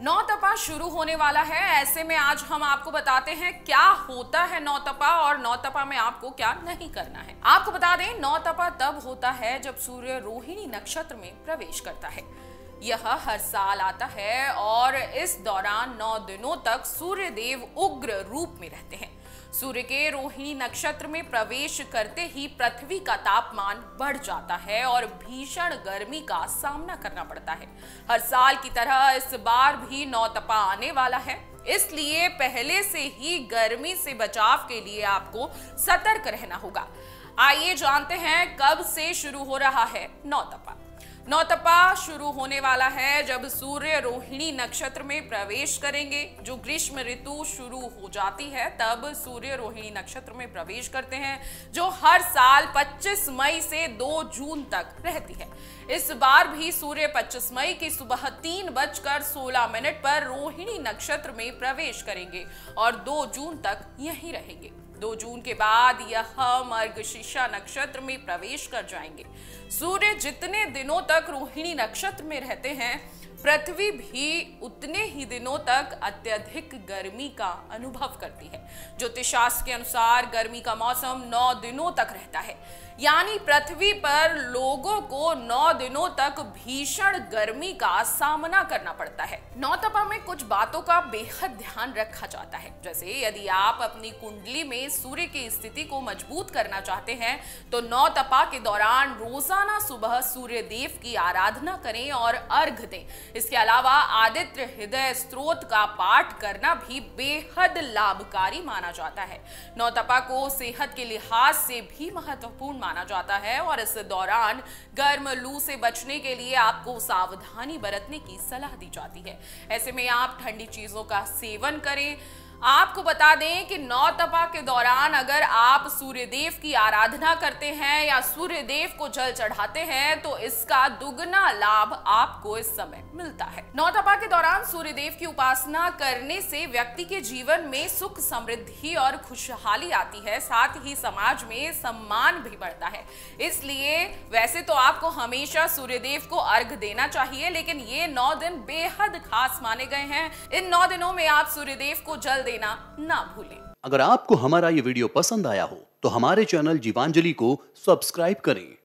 नौतपा शुरू होने वाला है। ऐसे में आज हम आपको बताते हैं क्या होता है नौतपा और नौतपा में आपको क्या नहीं करना है। आपको बता दें, नौतपा तब होता है जब सूर्य रोहिणी नक्षत्र में प्रवेश करता है। यह हर साल आता है और इस दौरान 9 दिनों तक सूर्य देव उग्र रूप में रहते हैं। सूर्य के रोहिणी नक्षत्र में प्रवेश करते ही पृथ्वी का तापमान बढ़ जाता है और भीषण गर्मी का सामना करना पड़ता है। हर साल की तरह इस बार भी नौतपा आने वाला है, इसलिए पहले से ही गर्मी से बचाव के लिए आपको सतर्क रहना होगा। आइए जानते हैं कब से शुरू हो रहा है नौतपा। नौतपा शुरू होने वाला है जब सूर्य रोहिणी नक्षत्र में प्रवेश करेंगे। जो ग्रीष्म ऋतु शुरू हो जाती है तब सूर्य रोहिणी नक्षत्र में प्रवेश करते हैं, जो हर साल 25 मई से 2 जून तक रहती है। इस बार भी सूर्य 25 मई की सुबह 3:16 पर रोहिणी नक्षत्र में प्रवेश करेंगे और 2 जून तक यहीं रहेंगे। 2 जून के बाद यह मृगशीर्ष नक्षत्र में प्रवेश कर जाएंगे। सूर्य जितने दिनों तक रोहिणी नक्षत्र में रहते हैं, पृथ्वी भी उतने ही दिनों तक अत्यधिक गर्मी का अनुभव करती है। ज्योतिषशास्त्र के अनुसार गर्मी का मौसम 9 दिनों तक रहता है, यानी पृथ्वी पर लोगों को 9 दिनों तक भीषण गर्मी का सामना करना पड़ता है। नौतपा में कुछ बातों का बेहद ध्यान रखा जाता है, जैसे यदि आप अपनी कुंडली में सूर्य की स्थिति को मजबूत करना चाहते हैं तो नौतपा के दौरान रोजाना सुबह सूर्य देव की आराधना करें और अर्घ दें। इसके अलावा आदित्य हृदय स्तोत्र का पाठ करना भी बेहद लाभकारी माना जाता है। नौतपा को सेहत के लिहाज से भी महत्वपूर्ण माना जाता है और इस दौरान गर्म लू से बचने के लिए आपको सावधानी बरतने की सलाह दी जाती है। ऐसे में आप ठंडी चीजों का सेवन करें। आपको बता दें कि नौतपा के दौरान अगर आप सूर्यदेव की आराधना करते हैं या सूर्यदेव को जल चढ़ाते हैं तो इसका दुगना लाभ आपको इस समय मिलता है। नौतपा के दौरान सूर्यदेव की उपासना करने से व्यक्ति के जीवन में सुख समृद्धि और खुशहाली आती है, साथ ही समाज में सम्मान भी बढ़ता है। इसलिए वैसे तो आपको हमेशा सूर्यदेव को अर्घ देना चाहिए, लेकिन ये 9 दिन बेहद खास माने गए हैं। इन 9 दिनों में आप सूर्यदेव को जल देना ना भूलें। अगर आपको हमारा ये वीडियो पसंद आया हो तो हमारे चैनल जीवांजलि को सब्सक्राइब करें।